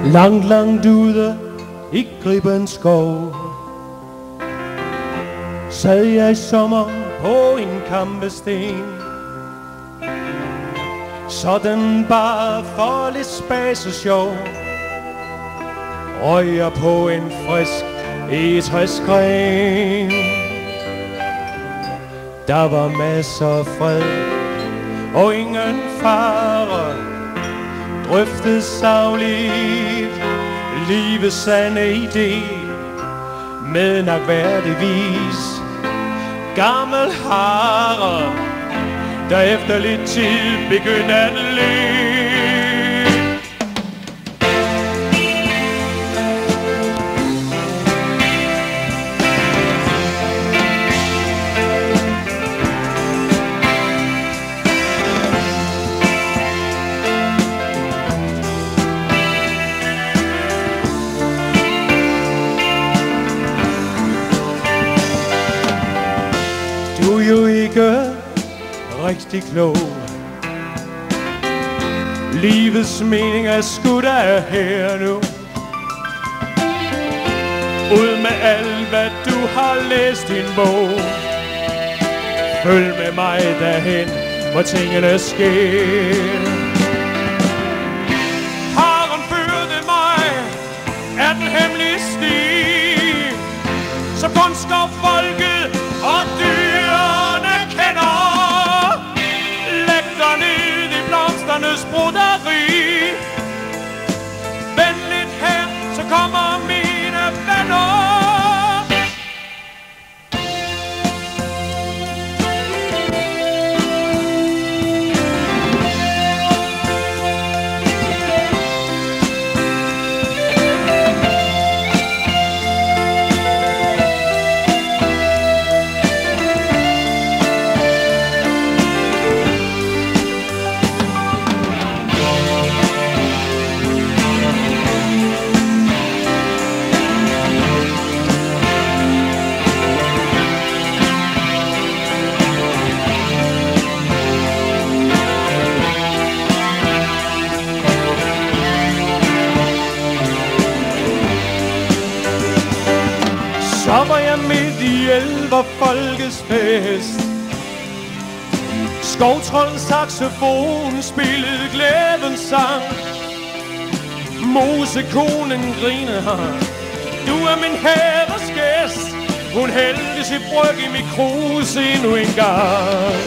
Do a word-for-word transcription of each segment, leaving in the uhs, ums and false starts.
Langt, langt ude i gribens skov sad jeg i sommer på en kampesten, sådan bare for lidt spas og sjov. Røg jeg på en frisk egetræs gren. Der var masser af fred og ingen fare. Drøftede sagligt livets sande idé med nakværdigvis gammel hare, der efter lidt tid begyndte at le. Du er jo ikke rigtig klog. Livets mening er skudt af her nu. Ud med alt hvad du har læst i en bog. Følg med mig derhen, hvor tingene sker. Haren førte mig af den hemmelige sti, som kun skovfolket og dyrene kender. Læg dig ned i blomsternes broderi. Venligt hen, så kommer mine venner. Så var jeg midt i elver folkets fest. Skovtrollens saxofon spillede glædens sang. Mosekonen griner, du er min herres gæst. Hun hældte sit bryg i mit krus endnu en gang.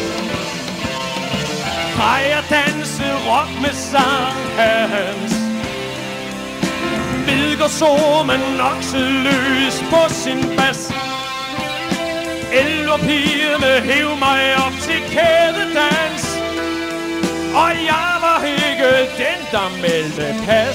Har jeg danset rock med sang hans, Vidger så man okseløs på sin bas. Elverpigerne hev mig op til kædedans, og jeg var ikke den, der meldte pas.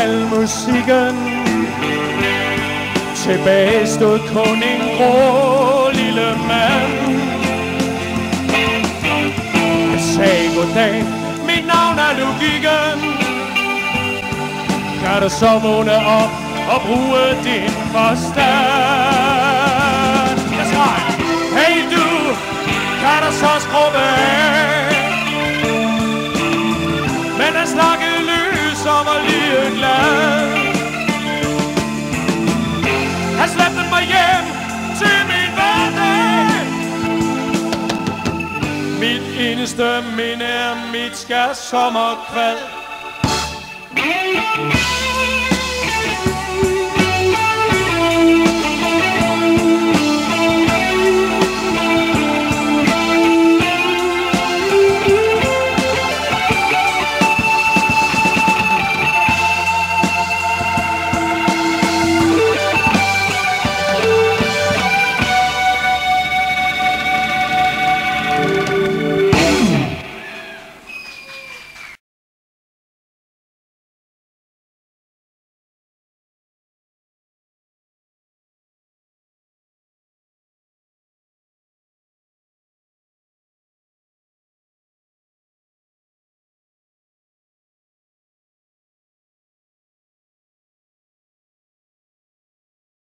al musikken. Tilbage stod kun en grå lille mand. Jeg sagde goddag, mit navn er logikken. Kan du så vågne op og bruge din forstand? Jeg skreg, hey du, kan du så skrubbe af? Men han snakkede lys og var lige glad. Han slæbte mig hjem til min hverdag. Mit eneste minde er mit skærsommerkvad.